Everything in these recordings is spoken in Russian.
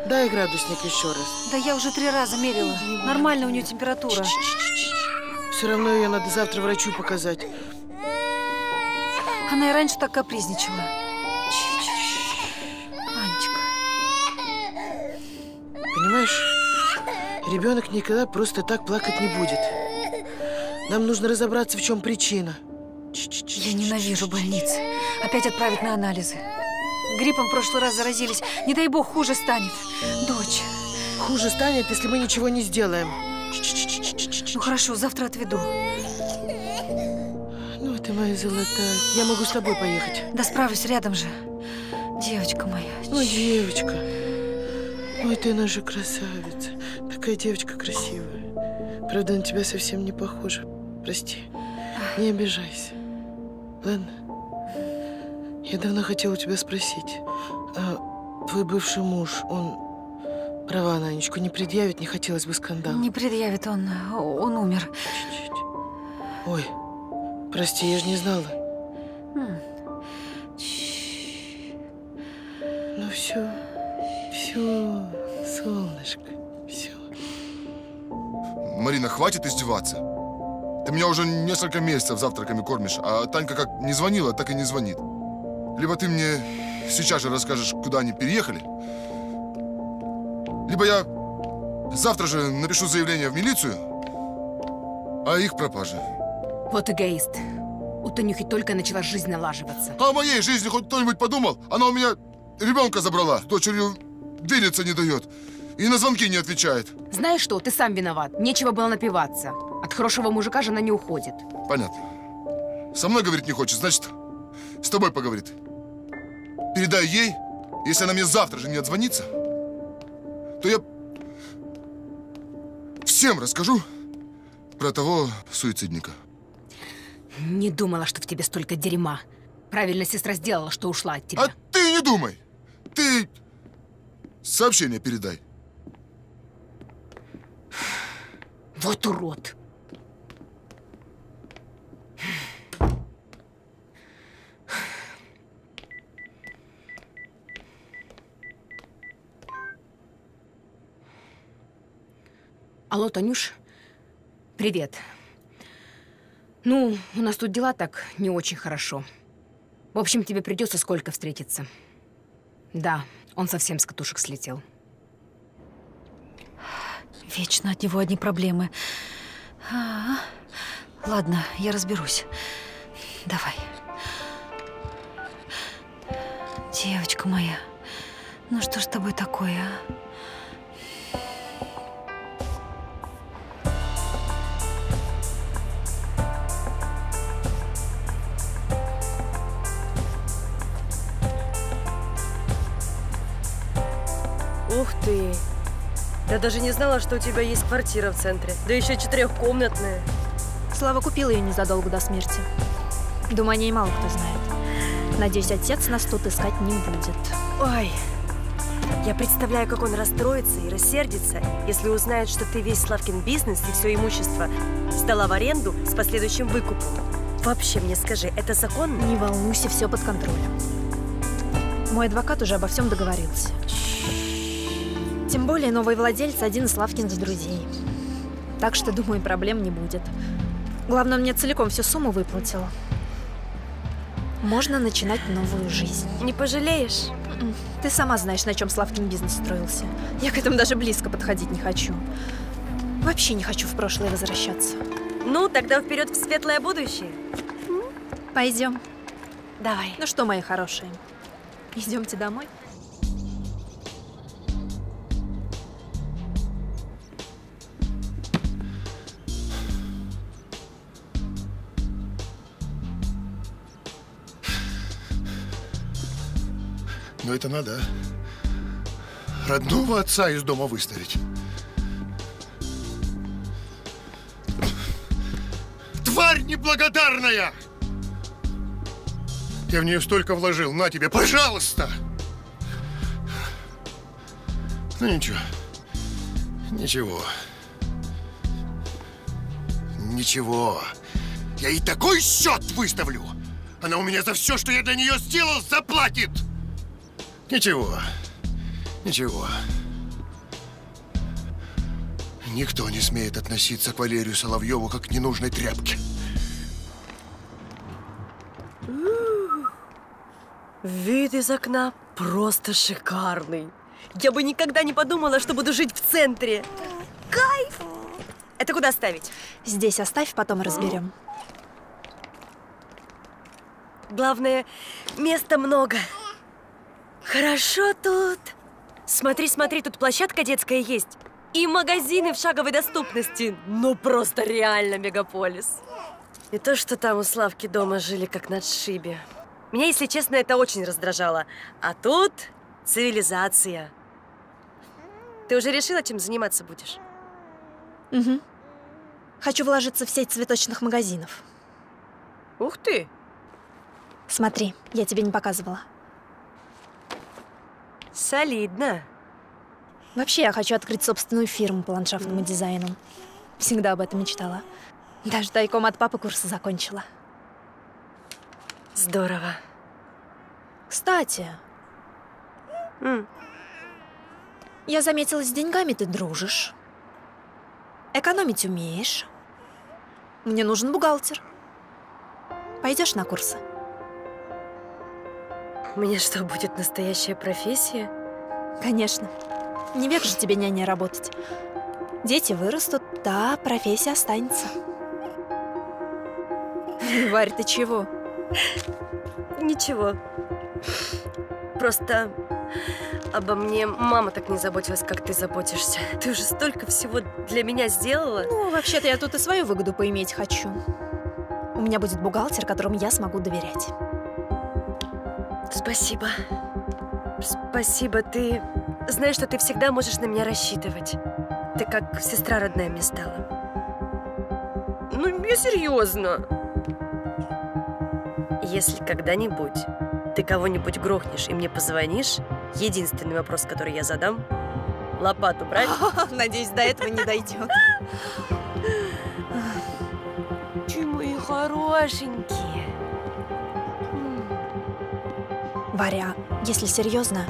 Дай градусник еще раз. Да я уже 3 раза мерила. Нормально у нее температура. Все равно ее надо завтра врачу показать. Она и раньше так капризничала. Анечка. Понимаешь, ребенок никогда просто так плакать не будет. Нам нужно разобраться, в чем причина. Я ненавижу больницы. Опять отправить на анализы. Гриппом в прошлый раз заразились. Не дай бог, хуже станет. Дочь. Хуже станет, если мы ничего не сделаем. Ну хорошо, завтра отведу. Ну, ты моя золотая. Я могу с тобой поехать. Да справлюсь, рядом же. Девочка моя. Ой, девочка. Ой, ты наша красавица. Такая девочка красивая. Правда, на тебя совсем не похожа. Прости. Не обижайся. Ладно? Я давно хотела у тебя спросить. А твой бывший муж, он права на Анечку не предъявит? Не хотелось бы скандала. Не предъявит он умер. Чуть-чуть. Ой, прости, я же не знала. Ну все, солнышко, все. Марина, хватит издеваться. Ты меня уже несколько месяцев завтраками кормишь, а Танька как не звонила, так и не звонит. Либо ты мне сейчас же расскажешь, куда они переехали, либо я завтра же напишу заявление в милицию о их пропаже. Вот эгоист. У Танюхи только начала жизнь налаживаться. А о моей жизни хоть кто-нибудь подумал? Она у меня ребенка забрала, дочерью видеться не дает и на звонки не отвечает. Знаешь что, ты сам виноват. Нечего было напиваться. От хорошего мужика жена не уходит. Понятно. Со мной говорить не хочет, значит, с тобой поговорит. Передай ей, если она мне завтра же не отзвонится, то я всем расскажу про того суицидника. Не думала, что в тебе столько дерьма. Правильно сестра сделала, что ушла от тебя. А ты не думай. Ты сообщение передай. Вот урод. Алло, Танюш. Привет. Ну, у нас тут дела так не очень хорошо. В общем, тебе придется с Колькой встретиться. Да, он совсем с катушек слетел. Вечно от него одни проблемы. Ладно, я разберусь. Давай. Девочка моя, ну что ж с тобой такое, а? Ух ты! Я даже не знала, что у тебя есть квартира в центре. Да еще 4-комнатная. Слава купил ее незадолго до смерти. Думаю, о ней мало кто знает. Надеюсь, отец нас тут искать не будет. Ой, я представляю, как он расстроится и рассердится, если узнает, что ты весь Славкин бизнес и все имущество сдала в аренду с последующим выкупом. Вообще мне скажи, это законно? Не волнуйся, все под контролем. Мой адвокат уже обо всем договорился. Тем более новый владелец один из Славкиных друзей. Так что, думаю, проблем не будет. Главное, он мне целиком всю сумму выплатил. Можно начинать новую жизнь. Не пожалеешь? Ты сама знаешь, на чем Славкин бизнес строился. Я к этому даже близко подходить не хочу. Вообще не хочу в прошлое возвращаться. Ну, тогда вперед в светлое будущее. Пойдем. Давай. Ну что, мои хорошие, идемте домой? Но это надо, а? Родного отца из дома выставить. Тварь неблагодарная! Я в нее столько вложил. На тебе, пожалуйста! Ну ничего. Ничего. Ничего. Я ей такой счет выставлю! Она у меня за все, что я для нее сделал, заплатит! Ничего. Ничего. Никто не смеет относиться к Валерию Соловьеву как к ненужной тряпке. Вид из окна просто шикарный. Я бы никогда не подумала, что буду жить в центре. Кайф! Это куда ставить? Здесь оставь, потом разберем. Главное, места много. Хорошо тут. Смотри, смотри, тут площадка детская есть. И магазины в шаговой доступности. Ну, просто реально мегаполис. И то, что там у Славки дома жили как на отшибе. Меня, если честно, это очень раздражало. А тут цивилизация. Ты уже решила, чем заниматься будешь? Угу. Хочу вложиться в сеть цветочных магазинов. Ух ты! Смотри, я тебе не показывала. Солидно. Вообще, я хочу открыть собственную фирму по ландшафтному дизайну. Всегда об этом мечтала. Даже тайком от папы курсы закончила. Здорово. Кстати, я заметила, с деньгами ты дружишь. Экономить умеешь. Мне нужен бухгалтер. Пойдешь на курсы? У меня что, будет настоящая профессия? Конечно. Не век же тебе няней работать. Дети вырастут, да, профессия останется. Варь, ты чего? Ничего. Просто обо мне мама так не заботилась, как ты заботишься. Ты уже столько всего для меня сделала. Ну, вообще-то я тут и свою выгоду поиметь хочу. У меня будет бухгалтер, которому я смогу доверять. Спасибо. Спасибо. Ты знаешь, что ты всегда можешь на меня рассчитывать. Ты как сестра родная мне стала. Ну, я серьезно. Если когда-нибудь ты кого-нибудь грохнешь и мне позвонишь, единственный вопрос, который я задам – лопату брать? Надеюсь, до этого не дойдет. Чё, мои хорошенькие. Варя, если серьезно,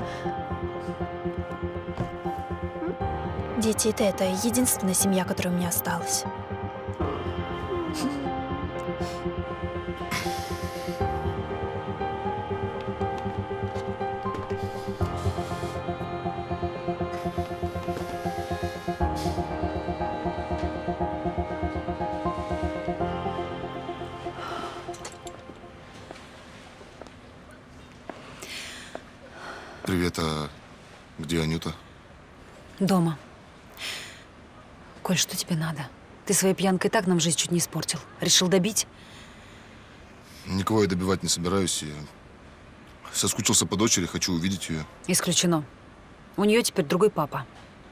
дети и ты – это единственная семья, которая у меня осталась. Привет, а где Анюта? Дома. Коль, что тебе надо? Ты своей пьянкой так нам жизнь чуть не испортил. Решил добить? Никого я добивать не собираюсь. И соскучился по дочери, хочу увидеть ее. Исключено. У нее теперь другой папа.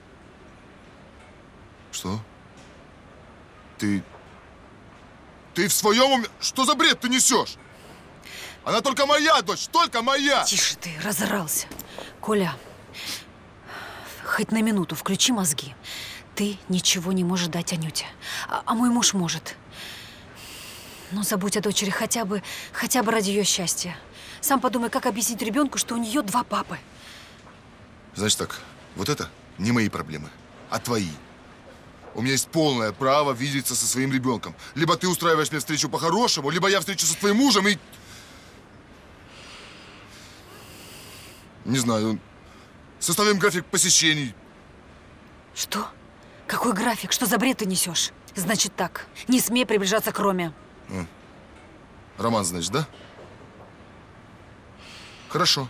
Что? Ты в своем уме? Что за бред ты несешь? Она только моя дочь, только моя! Тише ты, разорался. Коля, хоть на минуту включи мозги. Ты ничего не можешь дать Анюте, а мой муж может. Но забудь о дочери хотя бы ради ее счастья. Сам подумай, как объяснить ребенку, что у нее два папы. Значит так, вот это не мои проблемы, а твои. У меня есть полное право видеться со своим ребенком. Либо ты устраиваешь мне встречу по-хорошему, либо я встречусь со твоим мужем и… Не знаю, составим график посещений. Что? Какой график? Что за бред ты несешь? Значит так, не смей приближаться к Роме. Роман, значит, да? Хорошо.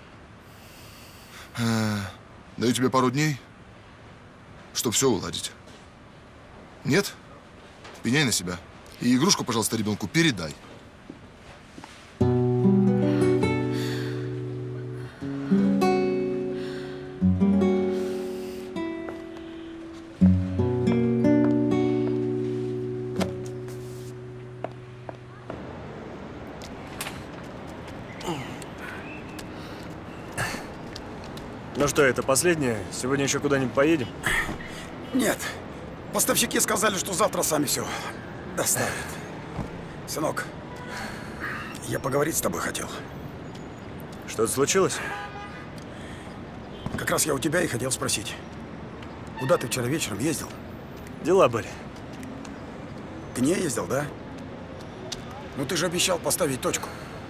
Даю тебе пару дней, чтобы все уладить. Нет? Пеняй на себя. И игрушку, пожалуйста, ребенку передай. Ну что, это последнее? Сегодня еще куда-нибудь поедем? Нет. Поставщики сказали, что завтра сами все доставят. Сынок, я поговорить с тобой хотел. Что-то случилось? Как раз я у тебя и хотел спросить. Куда ты вчера вечером ездил? Дела были. К ней ездил, да? Ну ты же обещал поставить точку.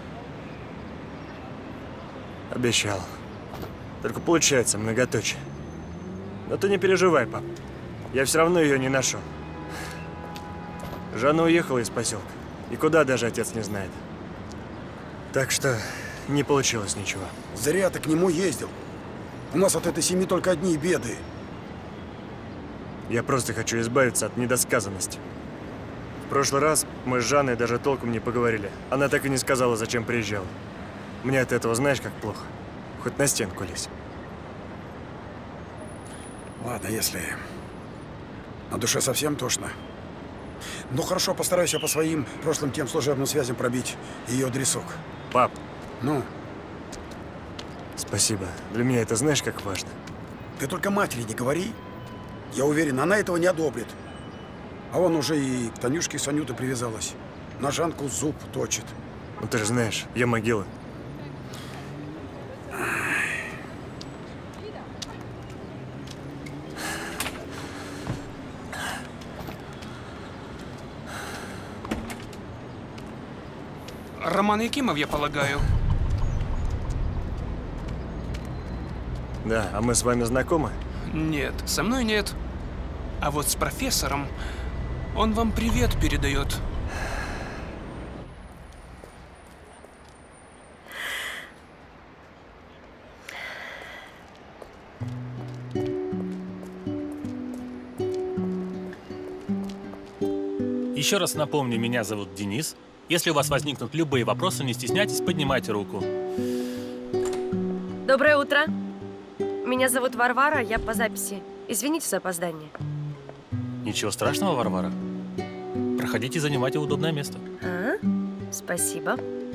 Обещал. Только получается многоточие. Но ты не переживай, пап. Я все равно ее не нашел. Жанна уехала из поселка. И куда даже отец не знает. Так что не получилось ничего. Зря ты к нему ездил. У нас от этой семьи только одни беды. Я просто хочу избавиться от недосказанности. В прошлый раз мы с Жанной даже толком не поговорили. Она так и не сказала, зачем приезжала. Мне от этого знаешь, как плохо. Хоть на стенку лезь. Ладно, если на душе совсем тошно. Ну хорошо, постараюсь я по своим прошлым тем служебным связям пробить ее адресок. Пап. Ну? Спасибо. Для меня это знаешь, как важно. Ты только матери не говори. Я уверен, она этого не одобрит. А он уже и к Танюшке с Анютой привязалась. На Жанку зуб точит. Ну ты же знаешь, я могила. Роман Якимов, я полагаю. Да, а мы с вами знакомы? Нет, со мной нет. А вот с профессором он вам привет передает. Еще раз напомню, меня зовут Денис. Если у вас возникнут любые вопросы, не стесняйтесь, поднимайте руку. Доброе утро. Меня зовут Варвара, я по записи. Извините за опоздание. Ничего страшного, Варвара. Проходите, занимайте удобное место. Спасибо.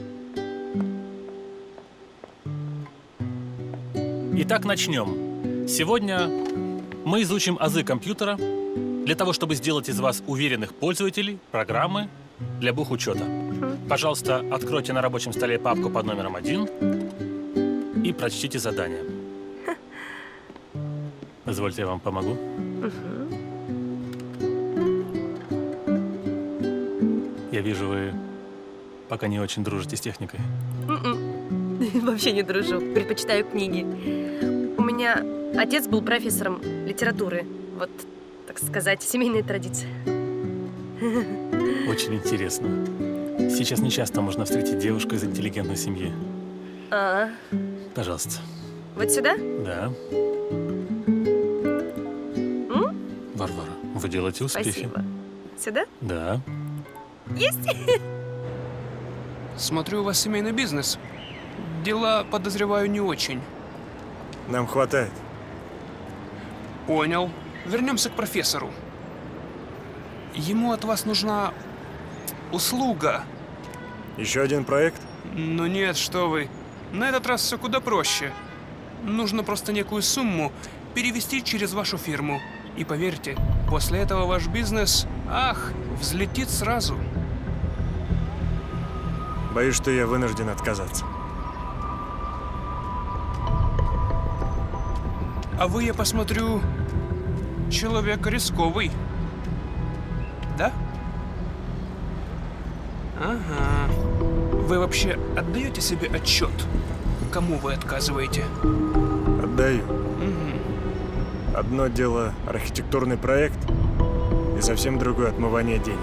Итак, начнем. Сегодня мы изучим азы компьютера для того, чтобы сделать из вас уверенных пользователей программы для бухучета. Пожалуйста, откройте на рабочем столе папку под номером 1 и прочтите задание. Позвольте, я вам помогу. Я вижу, вы пока не очень дружите с техникой. Вообще не дружу. Предпочитаю книги. У меня отец был профессором литературы. Вот, так сказать, семейная традиция. Очень интересно. Сейчас нечасто можно встретить девушку из интеллигентной семьи. Пожалуйста. Вот сюда? Да. Варвара, вы делаете успехи. Спасибо. Сюда? Да. Есть? Смотрю, у вас семейный бизнес. Дела, подозреваю, не очень. Нам хватает. Понял. Вернемся к профессору. Ему от вас нужна услуга. Еще один проект? Ну нет, что вы. На этот раз все куда проще. Нужно просто некую сумму перевести через вашу фирму. И поверьте, после этого ваш бизнес, взлетит сразу. Боюсь, что я вынужден отказаться. А вы, я посмотрю, человек рисковый. Да? Ага. Вы вообще отдаете себе отчет, кому вы отказываете? Отдаю. Одно дело архитектурный проект, и совсем другое отмывание денег.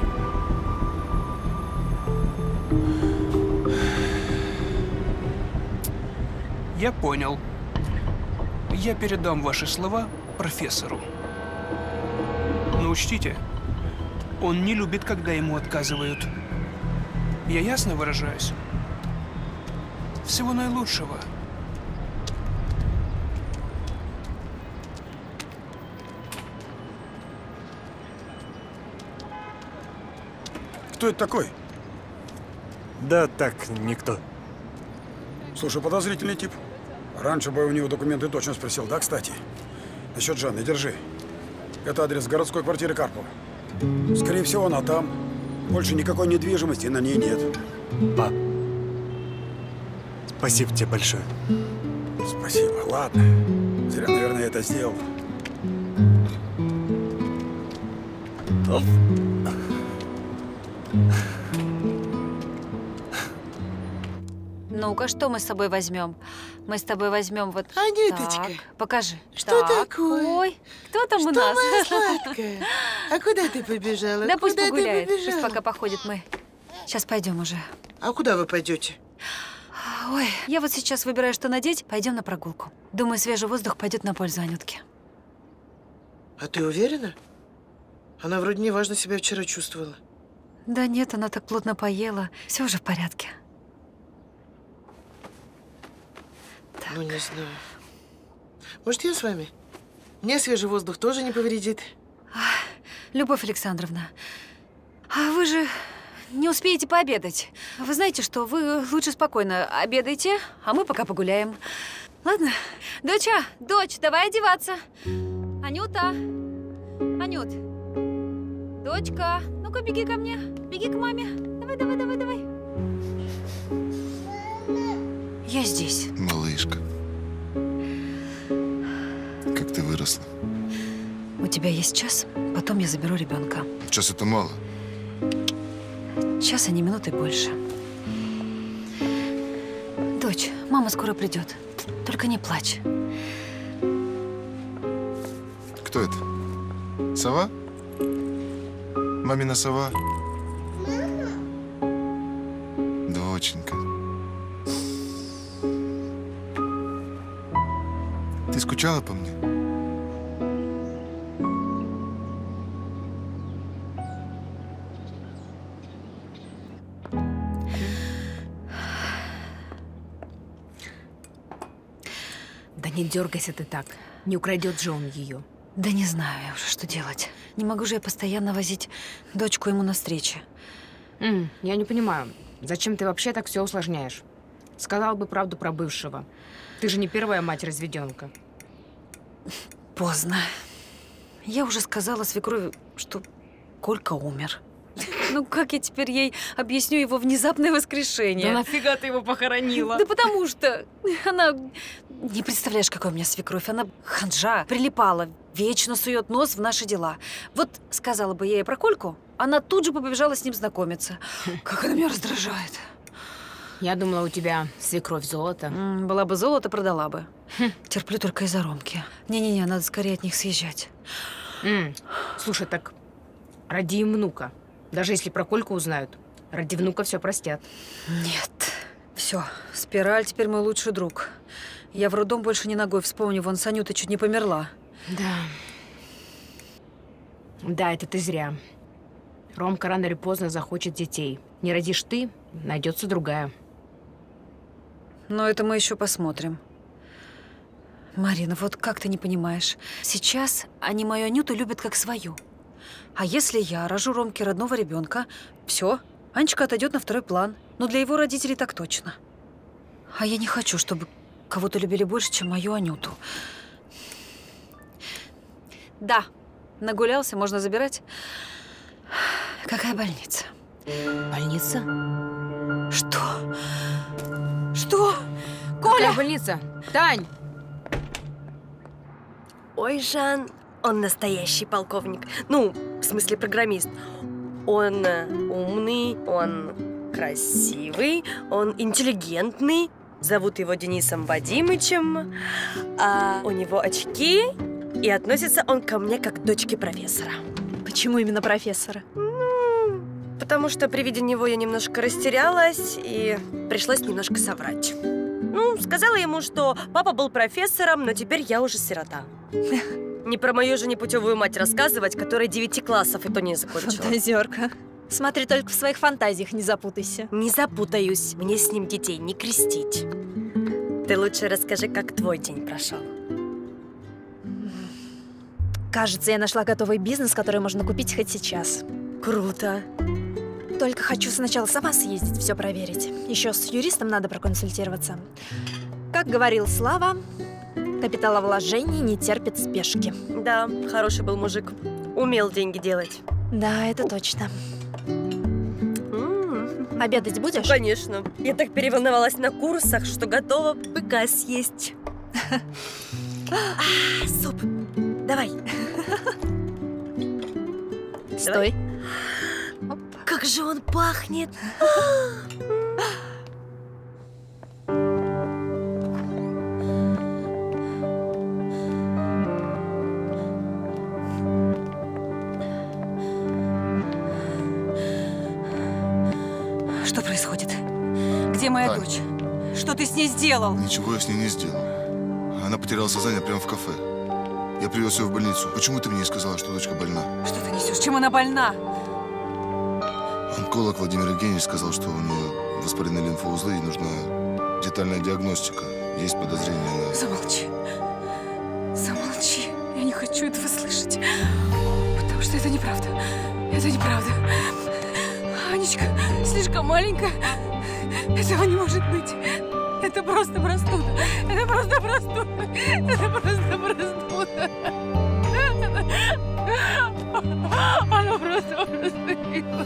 Я понял. Я передам ваши слова профессору. Но учтите, он не любит, когда ему отказывают. Я ясно выражаюсь? Всего наилучшего. Кто это такой? Да так, никто. Слушай, подозрительный тип. Раньше бы у него документы точно спросил, да, кстати? Насчет Жанны, держи. Это адрес городской квартиры Карпова. Скорее всего, она там. Больше никакой недвижимости на ней нет. Пап, спасибо тебе большое. Спасибо, ладно. Зря, наверное, это сделал. Ну-ка, что мы с собой возьмем? Мы с тобой возьмем вот Анюточка, так. Покажи. что Так. такое? Ой, кто там Что, у нас? моя сладкая? А куда ты побежала? Да пусть Куда ты погуляет, пусть побежала? пока походит мы. Сейчас пойдем уже. А куда вы пойдете? Ой, я вот сейчас выбираю, что надеть. Пойдем на прогулку. Думаю, свежий воздух пойдет на пользу Анютке. А ты уверена? Она вроде неважно себя вчера чувствовала. Да нет, она так плотно поела. Все уже в порядке. Ну, не знаю. Может, я с вами? Мне свежий воздух тоже не повредит. Любовь Александровна, а вы же не успеете пообедать. Вы знаете что, вы лучше спокойно обедайте, а мы пока погуляем. Ладно? Дочь, давай одеваться. Анюта! Анют! Дочка, ну-ка беги ко мне, беги к маме. Давай. Я здесь. Малышка. Как ты выросла. У тебя есть час, потом я заберу ребенка. Час это мало. Час, а не минуты больше. Дочь, мама скоро придет. Только не плачь. Кто это? Сова? Мамина сова? Доченька. Ты скучала по мне? Да не дергайся ты так. Не украдет же он ее. Да не знаю я уже, что делать. Не могу же я постоянно возить дочку ему на встречи. Я не понимаю, зачем ты вообще так все усложняешь? Сказал бы правду про бывшего. Ты же не первая мать-разведенка. Поздно. Я уже сказала свекрови, что Колька умер. Ну как я теперь ей объясню его внезапное воскрешение? Да нафига ты его похоронила? Да потому что она... Не представляешь, какая у меня свекровь. Она ханжа, прилипала, вечно сует нос в наши дела. Вот сказала бы я ей про Кольку, она тут же побежала с ним знакомиться. Как она меня раздражает. Я думала, у тебя свекровь золото. Была бы золото, продала бы. Терплю только из-за Ромки. Не-не-не, надо скорее от них съезжать. Слушай, так роди им внука. Даже если про Кольку узнают, ради внука все простят. Нет. Все, спираль теперь мой лучший друг. Я в роддом больше не ногой. Вспомню, вон Санюта чуть не померла. Да. Да, это ты зря. Ромка рано или поздно захочет детей. Не родишь ты, найдется другая. Но это мы еще посмотрим. Марина, вот как ты не понимаешь? Сейчас они мою Анюту любят как свою. А если я рожу Ромке родного ребенка, все, Анечка отойдет на второй план. Но для его родителей так точно. А я не хочу, чтобы кого-то любили больше, чем мою Анюту. Да, нагулялся, можно забирать. Какая больница? Больница? Что? Что? Коля! Какая больница? Тань! Ой, Жан, он настоящий полковник. Ну, в смысле программист. Он умный, он красивый, он интеллигентный. Зовут его Денисом Вадимычем. А у него очки, и относится он ко мне как к дочке профессора. Почему именно профессора? Потому что при виде него я немножко растерялась и пришлось немножко соврать. Ну, сказала ему, что папа был профессором, но теперь я уже сирота. Не про мою же непутевую мать рассказывать, которая 9 классов и то не закончила. Фантазерка. Смотри, только в своих фантазиях не запутайся. Не запутаюсь. Мне с ним детей не крестить. Ты лучше расскажи, как твой день прошел. Кажется, я нашла готовый бизнес, который можно купить хоть сейчас. Круто. Только хочу сначала сама съездить, все проверить. Еще с юристом надо проконсультироваться. Как говорил Слава, капиталовложение не терпит спешки. Да, хороший был мужик. Умел деньги делать. Да, это точно. Обедать будешь? Конечно. Я так переволновалась на курсах, что готова быка съесть. Суп. Давай. Стой. Как же он пахнет! Что происходит? Где моя Ань. дочь? Что ты с ней сделал? Ничего я с ней не сделал. Она потеряла сознание прямо в кафе. Я привез ее в больницу. Почему ты мне не сказала, что дочка больна? Что ты несешь? Чем она больна? Онколог Владимир Евгеньевич сказал, что у нее воспалены лимфоузлы и нужна детальная диагностика. Есть подозрение на... Замолчи. Замолчи. Я не хочу этого слышать. Потому что это неправда. Это неправда. Анечка слишком маленькая. Этого не может быть. Это просто простуда. Это просто простуда. Это просто простуда. Она просто простыла.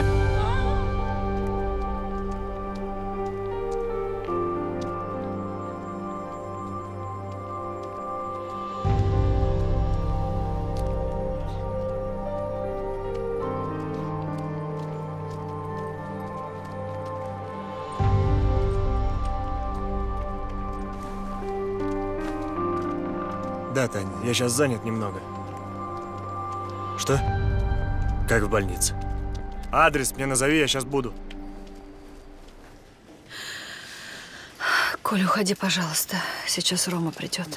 Да, Таня, я сейчас занят немного. Что? Как в больнице? Адрес мне назови, я сейчас буду. Коля, уходи, пожалуйста. Сейчас Рома придет.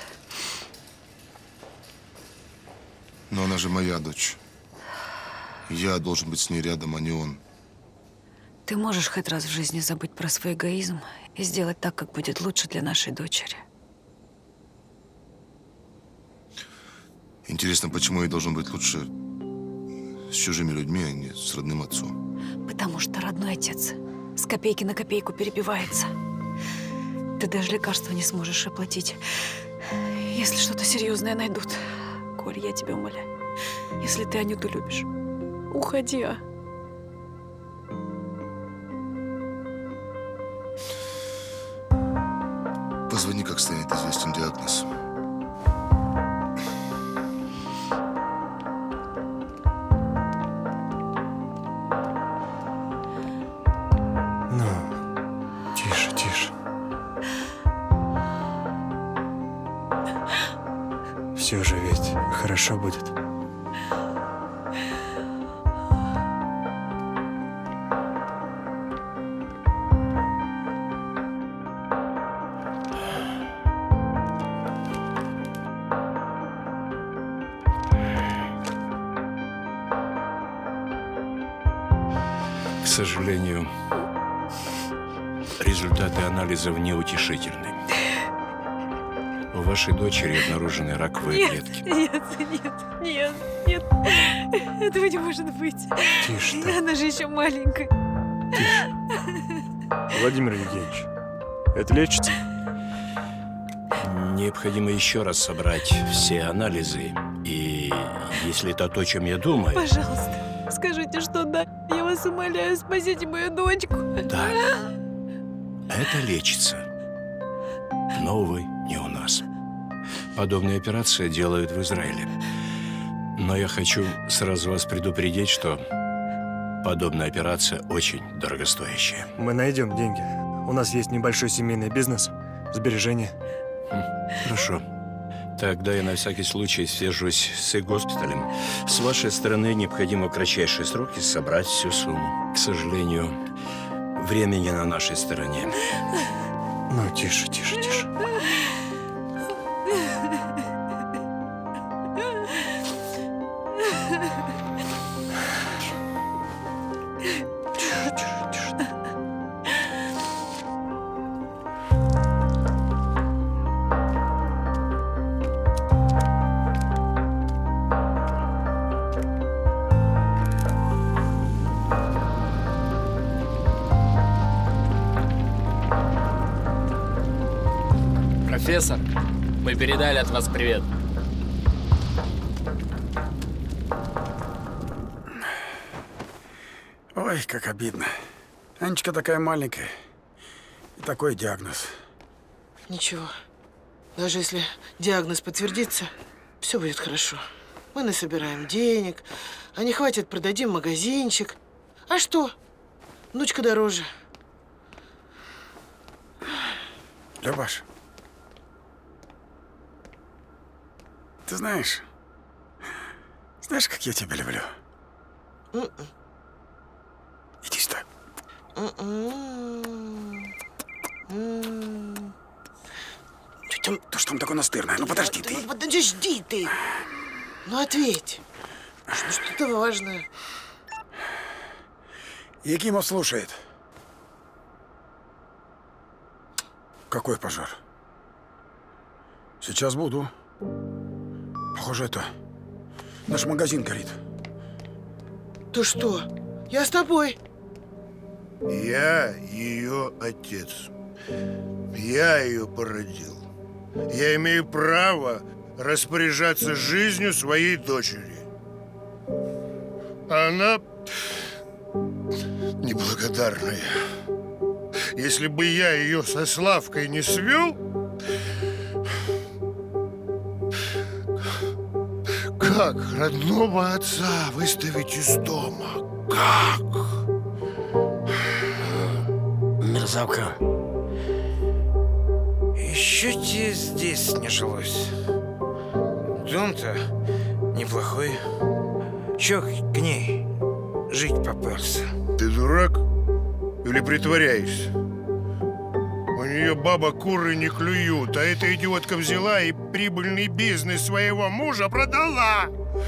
Но она же моя дочь. Я должен быть с ней рядом, а не он. Ты можешь хоть раз в жизни забыть про свой эгоизм и сделать так, как будет лучше для нашей дочери. Интересно, почему я должен быть лучше с чужими людьми, а не с родным отцом? Потому что родной отец с копейки на копейку перебивается. Ты даже лекарства не сможешь оплатить, если что-то серьезное найдут. Коль, я тебя умоляю, если ты Анюту любишь, уходи, а? Позвони, как станет известен диагноз. Тише, тише. Все же ведь хорошо будет. К сожалению, результаты анализов неутешительны. У вашей дочери обнаружены раковые клетки. Нет. Этого не может быть. Тише ты. Она же еще маленькая. Владимир Евгеньевич, это лечится? Необходимо еще раз собрать все анализы. И если это то, о чем я думаю... Пожалуйста, скажите, что да. Я вас умоляю, спасите мою дочку. Да, это лечится. Но, увы, не у нас. Подобные операции делают в Израиле. Но я хочу сразу вас предупредить, что подобная операция очень дорогостоящая. Мы найдем деньги. У нас есть небольшой семейный бизнес, сбережения. Хорошо. Тогда я на всякий случай свяжусь с госпиталем. С вашей стороны необходимо в кратчайшие сроки собрать всю сумму. К сожалению, времени на нашей стороне. Ну, тише, тише, тише. Профессор, мы передали от вас привет. Ой, как обидно. Анечка такая маленькая. И такой диагноз. Ничего. Даже если диагноз подтвердится, все будет хорошо. Мы насобираем денег, а не хватит, продадим магазинчик. А что? Внучка дороже. Любаш, ты знаешь, как я тебя люблю? Иди сюда. То, что там такое настырное? Ну, подожди ты. Подожди ты. Ну, ответь. Что-то важное. Якимов слушает. Какой пожар? Сейчас буду. Похоже, это наш магазин горит. Ты что? Я с тобой. Я ее отец. Я ее породил. Я имею право распоряжаться жизнью своей дочери. Она неблагодарная. Если бы я ее со Славкой не свел, как родного отца выставить из дома? Как? Мерзавка. Еще тебе здесь не жилось. Дом-то неплохой. Чё к ней жить попёрся? Ты дурак или притворяешься? У нее баба куры не клюют, а эта идиотка взяла и прибыльный бизнес своего мужа продала.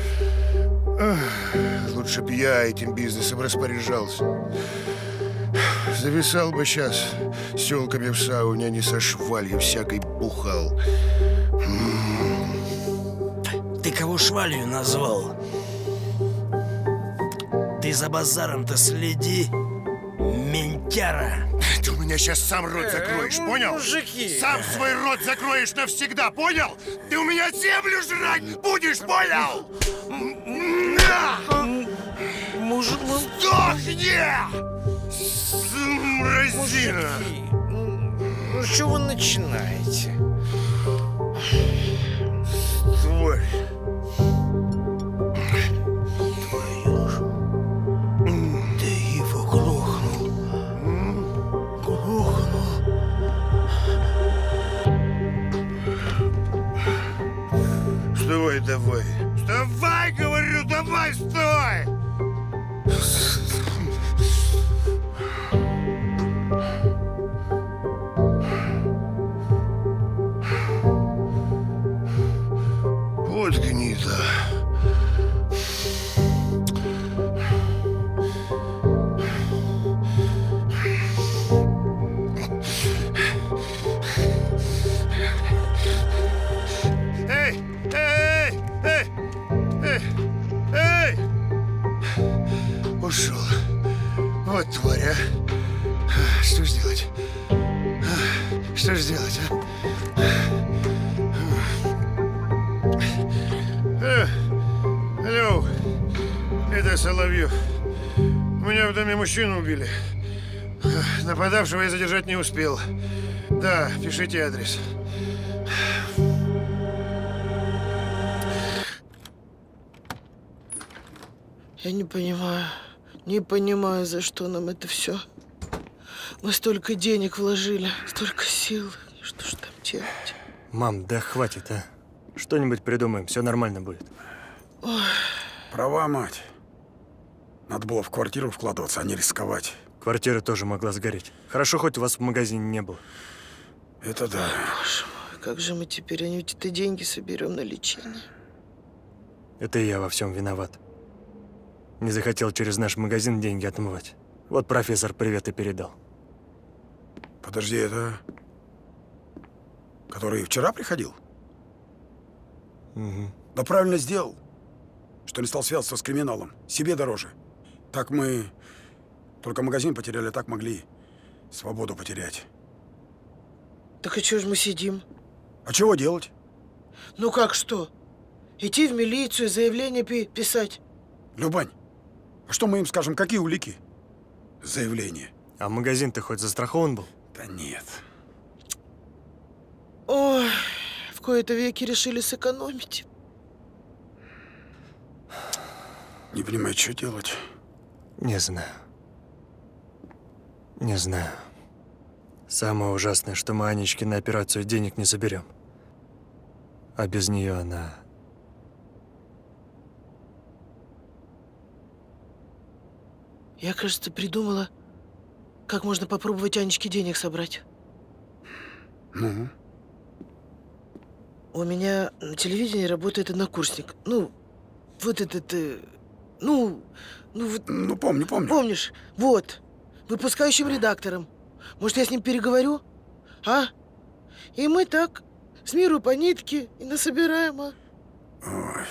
Лучше б я этим бизнесом распоряжался. Зависал бы сейчас с тёлками в сауне, а не со швалью всякой бухал. Ты кого швалью назвал? Ты за базаром-то следи, ментяра. Ты у меня сейчас сам рот закроешь, понял? Мужики! Сам свой рот закроешь навсегда, понял? Ты у меня землю жрать будешь, понял? Сдохни! Мразина! Ну что вы начинаете? Тварь! Ты его грохнул. Вставай, давай! Вставай, говорю, давай, вставай! Вот гнида. Эй! Эй! Эй! Эй! Эй! Ушел. Вот тварь, а. Что ж делать? Что ж делать, а? Алло, это Соловьев. У меня в доме мужчину убили. Нападавшего я задержать не успел. Да, пишите адрес. Я не понимаю, за что нам это все. Мы столько денег вложили, столько сил. Что ж там делать? Мам, да хватит, а. Что-нибудь придумаем, все нормально будет. Ой. Права, мать. Надо было в квартиру вкладываться, а не рисковать. Квартира тоже могла сгореть. Хорошо, хоть у вас в магазине не было. Это да. Боже мой, как же мы теперь, Анюте-то деньги соберем на лечение? Это я во всем виноват. Не захотел через наш магазин деньги отмывать. Вот профессор привет и передал. Подожди, это... Который вчера приходил? Угу. Да правильно сделал, что не стал связываться с криминалом. Себе дороже. Так мы только магазин потеряли, а так могли свободу потерять. Так и чего ж мы сидим? А чего делать? Ну как что? Идти в милицию, заявление писать? Любань, а что мы им скажем? Какие улики? Заявление. А магазин-то хоть застрахован был? Да нет. Ой, в кои-то веки решили сэкономить. Не понимаю, что делать. Не знаю. Не знаю. Самое ужасное, что мы Анечке на операцию денег не заберем. А без нее она... Я, кажется, придумала, как можно попробовать Анечке денег собрать. Ну? У меня на телевидении работает однокурсник. Ну, вот этот... Ну, помню. Помнишь? Вот. Выпускающим редактором. Может, я с ним переговорю? А? И мы так с миру по нитке и насобираем, а? Ой.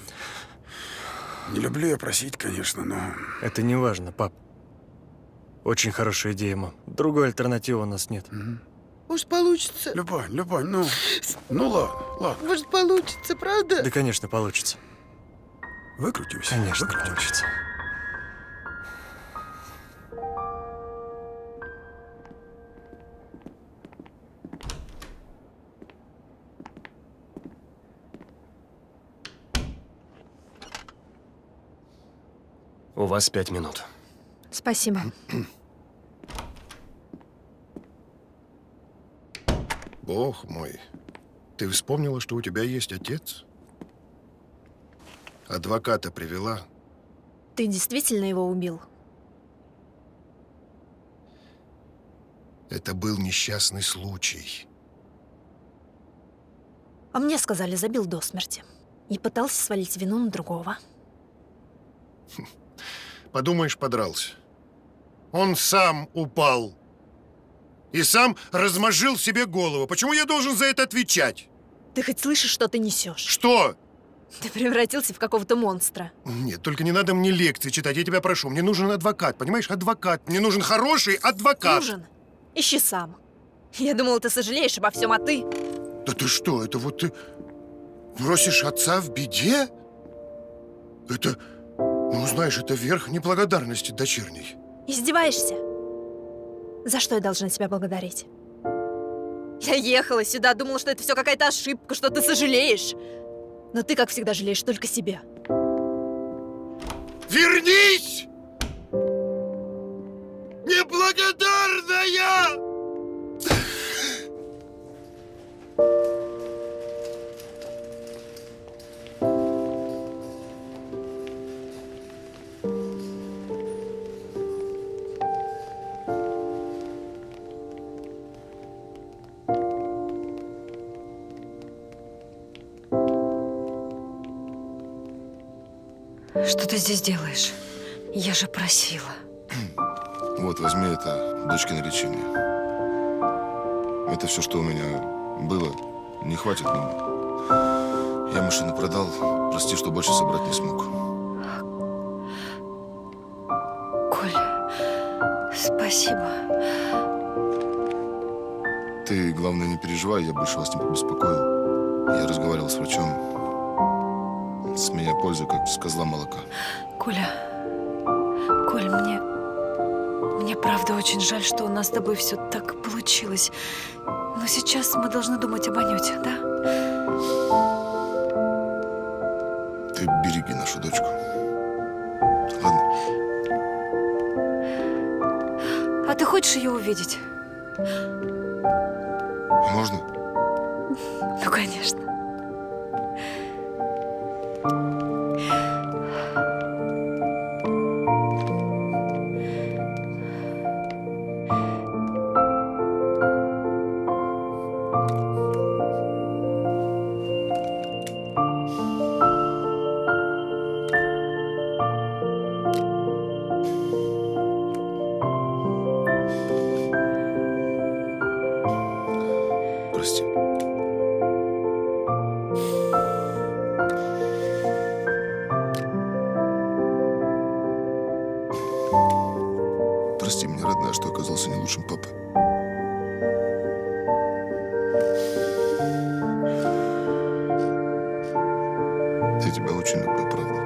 Не люблю я просить, конечно, но... Это не важно, пап. Очень хорошая идея, мам. Другой альтернативы у нас нет. Может, получится? Любань, ну ладно. Может, получится, правда? Да, конечно, получится. Выкрутимся. Конечно, получится. У вас 5 минут. Спасибо. Бог мой, ты вспомнила, что у тебя есть отец? Адвоката привела? Ты действительно его убил? Это был несчастный случай. А мне сказали, забил до смерти. И пытался свалить вину на другого. Подумаешь, подрался. Он сам упал. И сам размозжил себе голову. Почему я должен за это отвечать? Ты хоть слышишь, что ты несешь? Что? Ты превратился в какого-то монстра. Нет, только не надо мне лекции читать, я тебя прошу. Мне нужен адвокат, понимаешь? Адвокат. Мне нужен хороший адвокат. Нужен? Ищи сам. Я думала, ты сожалеешь обо всем, а ты... Да ты что, это вот ты бросишь отца в беде? Это, ну знаешь, это верх неблагодарности дочерней. Издеваешься? За что я должна тебя благодарить? Я ехала сюда, думала, что это все какая-то ошибка, что ты сожалеешь. Но ты, как всегда, жалеешь только себя. Вернись! Неблагодарная! Что ты здесь делаешь? Я же просила. Вот, возьми это, дочкино лечение. Это все, что у меня было. Не хватит, но я машину продал. Прости, что больше собрать не смог. Коля, спасибо. Ты, главное, не переживай, я больше вас не побеспокою. Я разговаривал с врачом. С меня польза, как с козла молока. Коля, Коль, мне правда очень жаль, что у нас с тобой все так получилось. Но сейчас мы должны думать об Анюте, да? Ты береги нашу дочку. Ладно? А ты хочешь ее увидеть? Можно? Ну, конечно. Прости. Прости меня, родная, что оказался не лучшим папой. Я тебя очень люблю, правда.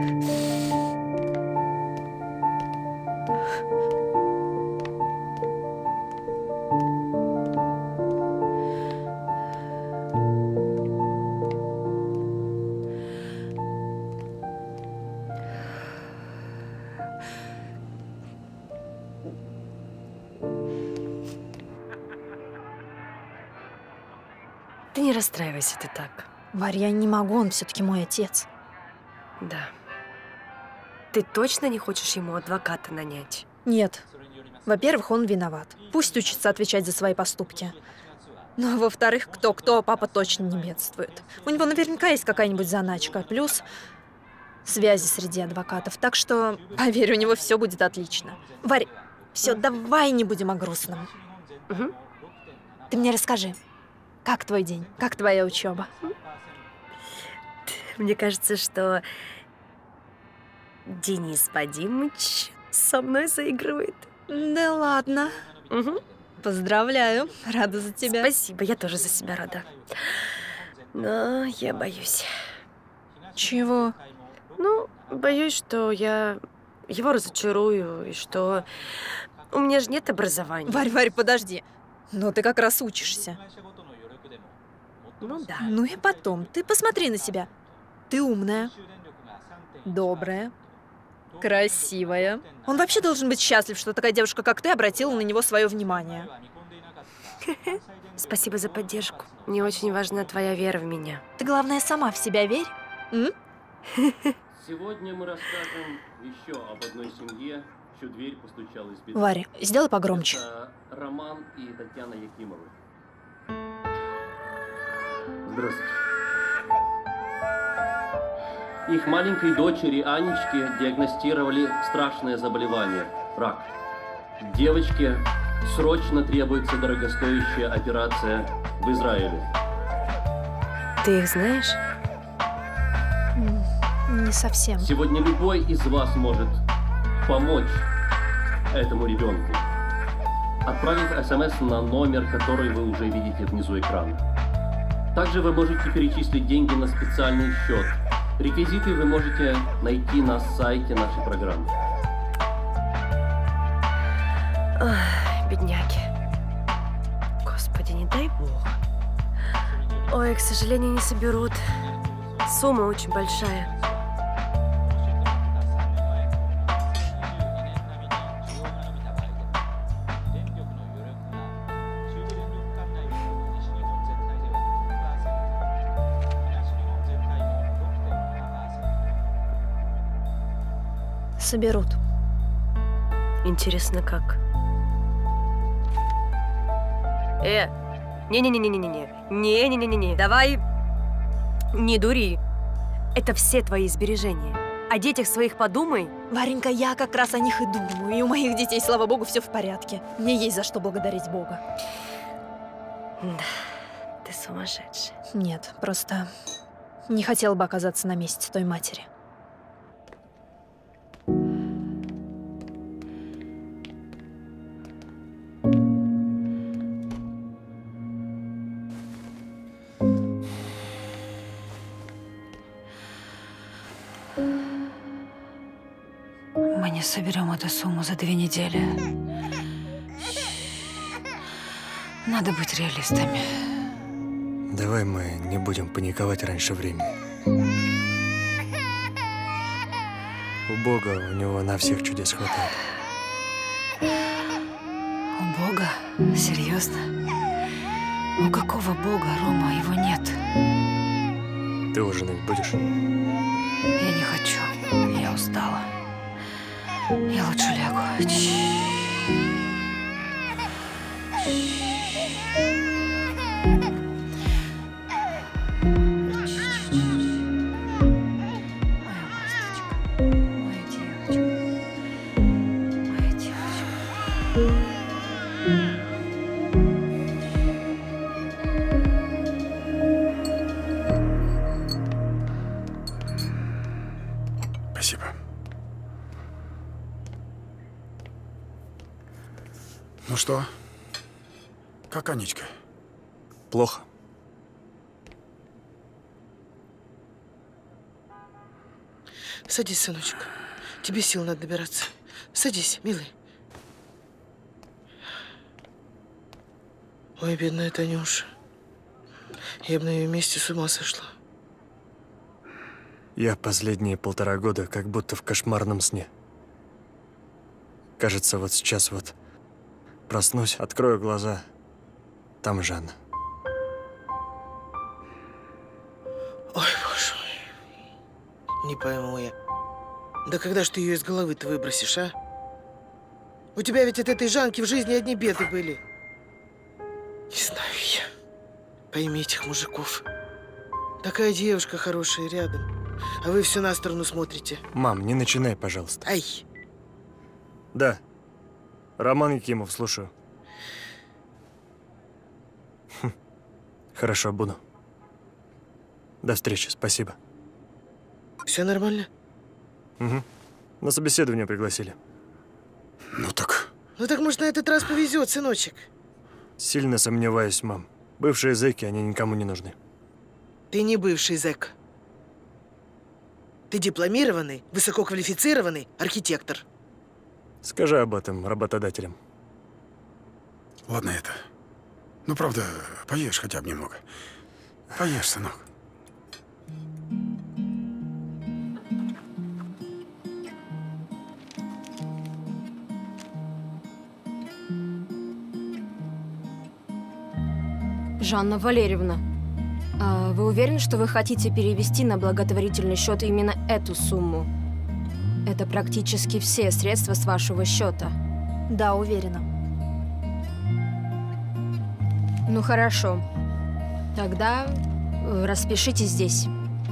Ты не расстраивайся ты так. Варь, я не могу, он все-таки мой отец. Да. Ты точно не хочешь ему адвоката нанять? Нет. Во-первых, он виноват. Пусть учится отвечать за свои поступки. Ну, а во-вторых, кто-кто, папа точно не бедствует. У него наверняка есть какая-нибудь заначка. Плюс связи среди адвокатов. Так что, поверь, у него все будет отлично. Варь, все, давай не будем о грустном. Угу. Ты мне расскажи, как твой день? Как твоя учеба? Мне кажется, что Денис Вадимович со мной заигрывает. Да ладно. Угу. Поздравляю. Рада за тебя. Спасибо, я тоже за себя рада. Но я боюсь. Чего? Ну, боюсь, что я его разочарую, и что у меня же нет образования. Варь, подожди. Ну, ты как раз учишься. Ну да. Ну и потом, ты посмотри на себя. Ты умная, добрая, красивая. Он вообще должен быть счастлив, что такая девушка, как ты, обратила на него свое внимание. Спасибо за поддержку. Мне очень важна твоя вера в меня. Ты, главное, сама в себя верь. Сегодня мы расскажем еще об одной семье, чью дверь постучала из беды. Варя, сделай погромче. Это Роман и Татьяна Якимовы. Здравствуйте. Их маленькой дочери Анечке диагностировали страшное заболевание – рак. Девочке срочно требуется дорогостоящая операция в Израиле. Ты их знаешь? Не совсем. Сегодня любой из вас может помочь этому ребенку, отправив СМС на номер, который вы уже видите внизу экрана. Также вы можете перечислить деньги на специальный счет. Реквизиты вы можете найти на сайте нашей программы. Ой, бедняки. Господи, не дай бог. Ой, к сожалению, не соберут. Сумма очень большая. Соберут. Интересно, как? Не-не-не-не-не. Давай не дури. Это все твои сбережения. О детях своих подумай. Варенька, я как раз о них и думаю. И у моих детей, слава богу, все в порядке. Мне есть за что благодарить Бога. Да, ты сумасшедшая. Нет, просто не хотела бы оказаться на месте той матери. Мы не соберем эту сумму за 2 недели. Надо быть реалистами. Давай мы не будем паниковать раньше времени. У Бога, у него на всех чудес хватает. У Бога? Серьезно? У какого Бога, Рома? Его нет. Ты ужинать будешь? Я не хочу. Я устала. Я лучше лягу. Спасибо. Ну что? Как Анечка? Плохо. Садись, сыночек. Тебе сил надо добираться. Садись, милый. Ой, бедная Танюша. Я бы на ее месте с ума сошла. Я последние 1,5 года как будто в кошмарном сне. Кажется, вот сейчас вот проснусь, открою глаза. Там Жанна. Ой, боже мой. Не пойму я. Да когда ж ты ее из головы-то выбросишь, а? У тебя ведь от этой Жанки в жизни одни беды были. Не знаю я. Пойми этих мужиков. Такая девушка хорошая рядом. А вы все на сторону смотрите. Мам, не начинай, пожалуйста. Ай. Да. Роман Якимов, слушаю. Хорошо, буду. До встречи, спасибо. Все нормально? Угу. На собеседование пригласили. Ну так, может, на этот раз повезет, сыночек. Сильно сомневаюсь, мам. Бывшие зэки, они никому не нужны. Ты не бывший зэк. Ты дипломированный, высококвалифицированный архитектор. Скажи об этом работодателям. ладно это. Ну, правда, поешь хотя бы немного. Поешь, сынок. Жанна Валерьевна, а вы уверены, что вы хотите перевести на благотворительный счет именно эту сумму? Это практически все средства с вашего счета. Да, уверена. Ну хорошо. Тогда распишитесь здесь.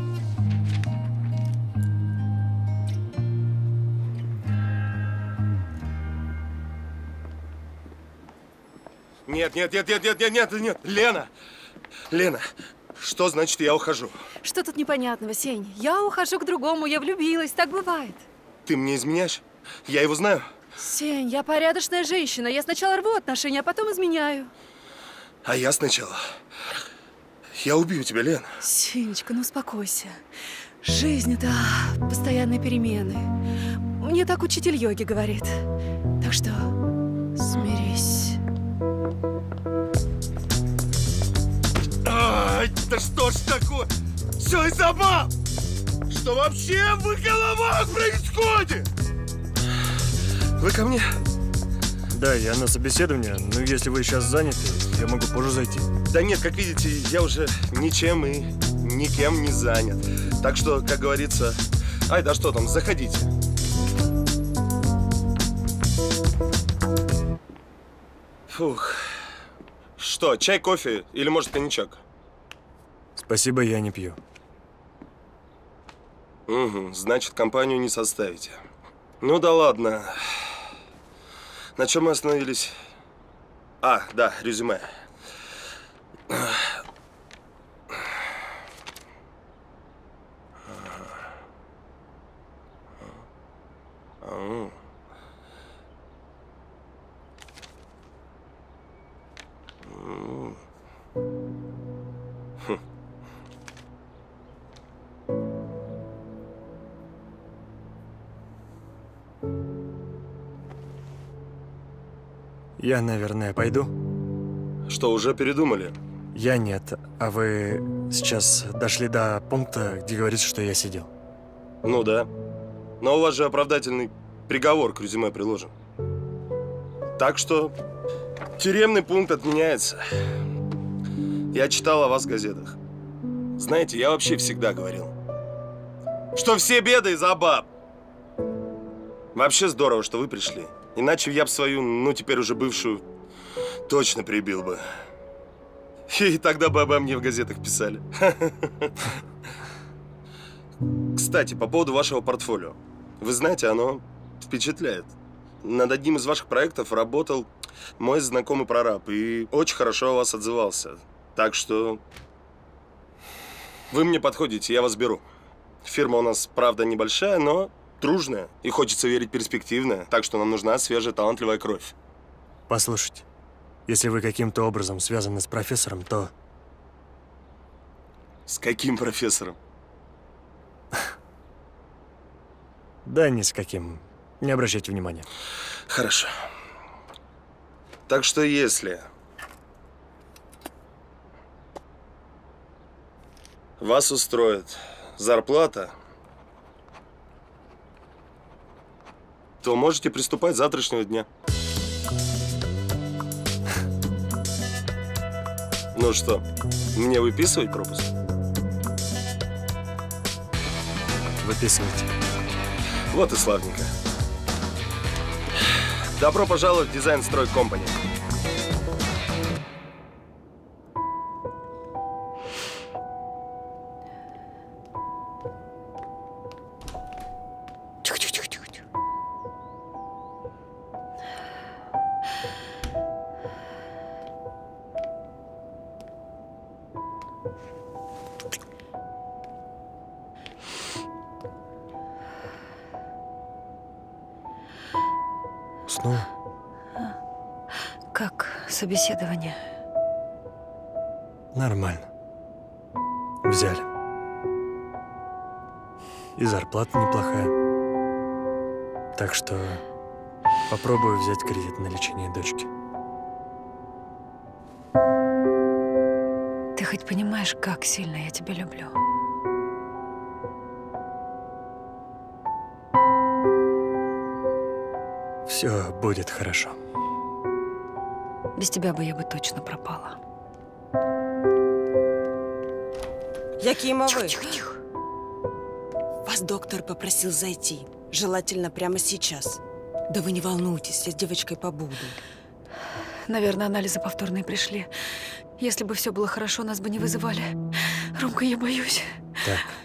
Нет, Лена! Лена, что значит я ухожу? Что тут непонятного, Сень? Я ухожу к другому, я влюбилась, так бывает. Ты мне изменяешь? Я его знаю. Сень, я порядочная женщина. Я сначала рву отношения, а потом изменяю. А я сначала. Я убью тебя, Лен. Сенечка, ну успокойся. Жизнь — это постоянные перемены. Мне так учитель йоги говорит. Так что смирись. Ай, да что ж такое? Все из-за баб! Что вообще в их головах происходит? Вы ко мне? Да, я на собеседование, но если вы сейчас заняты, я могу позже зайти. Да нет, как видите, я уже ничем и никем не занят. Так что, как говорится, ай, да что там, заходите. Фух. Что, чай, кофе или, может, коньячок? Спасибо, я не пью. Угу, значит, компанию не составите. Ну да ладно. На чем мы остановились? А, да, резюме. Я, наверное, пойду. Что, уже передумали? Я нет. А вы сейчас дошли до пункта, где говорится, что я сидел? Ну да. Но у вас же оправдательный приговор к резюме приложен. Так что тюремный пункт отменяется. Я читал о вас в газетах. Знаете, я вообще всегда говорил, что все беды из-за баб. Вообще здорово, что вы пришли. Иначе я бы свою, ну теперь уже бывшую, точно прибил бы. И тогда бы обо мне в газетах писали. Кстати, по поводу вашего портфолио. Вы знаете, оно впечатляет. Над одним из ваших проектов работал мой знакомый прораб и очень хорошо о вас отзывался. Так что вы мне подходите, я вас беру. Фирма у нас, правда, небольшая, но дружная. И хочется верить перспективная. Так что нам нужна свежая, талантливая кровь. Послушайте, если вы каким-то образом связаны с профессором, то… С каким профессором? Да ни с каким. Не обращайте внимания. Хорошо. Так что если вас устроит зарплата, то можете приступать с завтрашнего дня. Ну что, мне выписывать пропуск? Выписывайте. Вот и славненько. Добро пожаловать в Дизайн Строй Компани. Снова? Как собеседование? Нормально. Взяли. И зарплата неплохая. Так что попробую взять кредит на лечение дочки. Ты хоть понимаешь, как сильно я тебя люблю? Все будет хорошо. Без тебя бы я бы точно пропала. Якимовы. Вас доктор попросил зайти. Желательно прямо сейчас. Да вы не волнуйтесь, я с девочкой побуду. Наверное, анализы повторные пришли. Если бы все было хорошо, нас бы не вызывали. Ромка, я боюсь. Так,